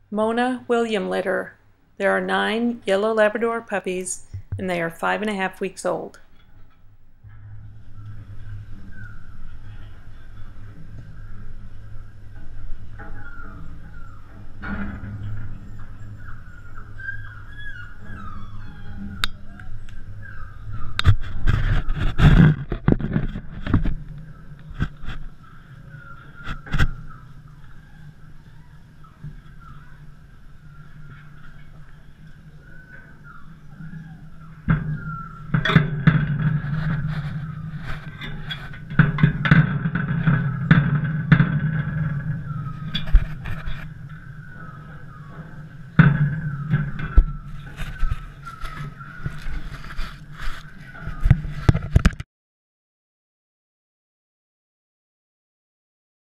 Mona Willliam litter. There are 9 yellow Labrador puppies and they are 5.5 weeks old.